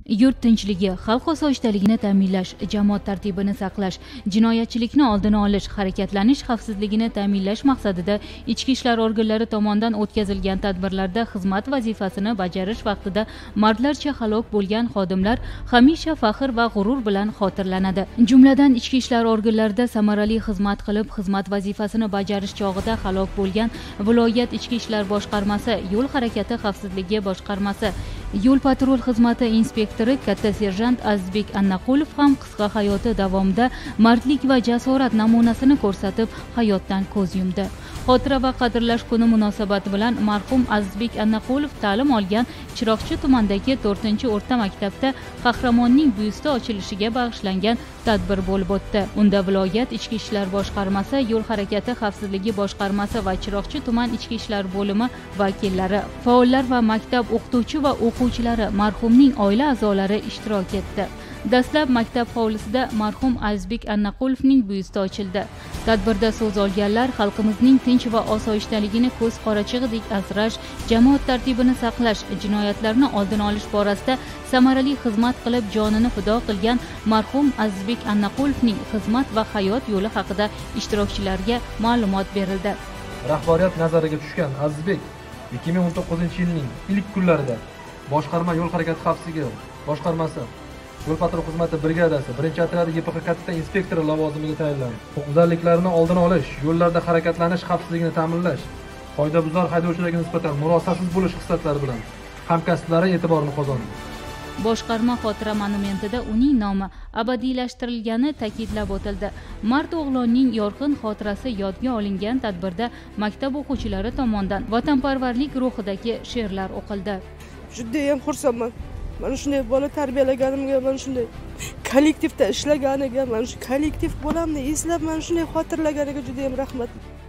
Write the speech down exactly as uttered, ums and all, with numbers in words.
Yurt tinchligi, xalq osoyishtaligini ta'minlash, jamoat tartibini saqlash, jinoyatchilikni oldini olish, harakatlanish xavfsizligini ta'minlash maqsadida ichki ishlar organlari tomonidan o'tkazilgan tadbirlarda xizmat vazifasini bajarish vaqtida mardlarcha halok bo'lgan xodimlar hamisha faxr va g'urur bilan xotirlanadi. Jumladan, ichki ishlar organlarida samarali xizmat qilib, xizmat vazifasini bajarish chog'ida halok bo'lgan viloyat ichki ishlar boshqarmasi, yo'l harakati xavfsizligi boshqarmasi, yo'l patrul xizmati inspektori katta serjant Azizbek Annaqulov ham qisqa hayoti davomida mardlik va jasorat namunasini ko'rsatib, hayotdan ko'z yumdi. Xotira va qadrlash kuni munosabati bilan marhum Azizbek Annaqulov ta'lim olgan Chiroqchi tumanidagi to'rtinchi o'rta maktabda qahramonning byusti ochilishiga bag'ishlangan tadbir bo'lib o'tdi. Unda viloyat ichki ishlar boshqarmasi, yo'l harakati xavfsizligi boshqarmasi va Chiroqchi tuman ichki ishlar bo'limi vakillari, faollar va maktab o'qituvchi va o'quvchilari, marhumning oila a'zolari ishtirok etdi. Dastlab maktab hovlisida marhum Azizbek Annaqulovning byusti ochildi. Tadbirda so'z olganlar xalqimizning tinch va osoyishtaligini ko'z qorachig'idek asrash, jamoat tartibini saqlash, jinoyatlarni oldini olish borasida samarali xizmat qilib jonini fido qilgan marhum Azizbek Annaqulovning xizmat va hayot yo'li haqida ishtirokchilarga ma'lumot berildi. Rahbariyat nazariga tushgan Azizbek ikki ming o'n to'qqizinchi yilning ilk kunlarida boshqarma yo'l harakati xavfsizligi boshqarmasi yo'l patrul xizmati brigadasi birinchi otryadi Y P X katta inspektori lavozimiga tayinlandi. Huquqbuzarliklarni oldini olish, yo'llarda harakatlanish xavfsizligini ta'minlash, qoidabuzar haydovchilarga nisbatan murosasiz bo'lish xislatlari bilan hamkasblari e'tiborini qozondi. Boshqarma xotira monumentida uning nomi abadiylashtirilgani ta'kidlab o'tildi. Mard o'g'lonning yorqin xotirasi yodga olingan tadbirda maktab o'quvchilari tomonidan vatanparvarlik ruhidagi she'rlar o'qildi. Juda ham xursandman. Mana shunday bola tarbiyalaganimga, mana shunday kollektivda ishlaganiga, mana shu kollektiv bo'lamni eslab, mana shunday xotirlaganiga juda ham rahmat.